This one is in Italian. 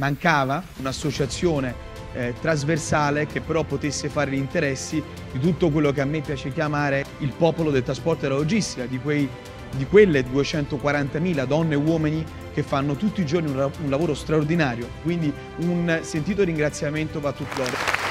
mancava un'associazione trasversale che però potesse fare gli interessi di tutto quello che a me piace chiamare il popolo del trasporto e della logistica, di quelle 240.000 donne e uomini che fanno tutti i giorni un lavoro straordinario. Quindi un sentito ringraziamento va a tutti loro.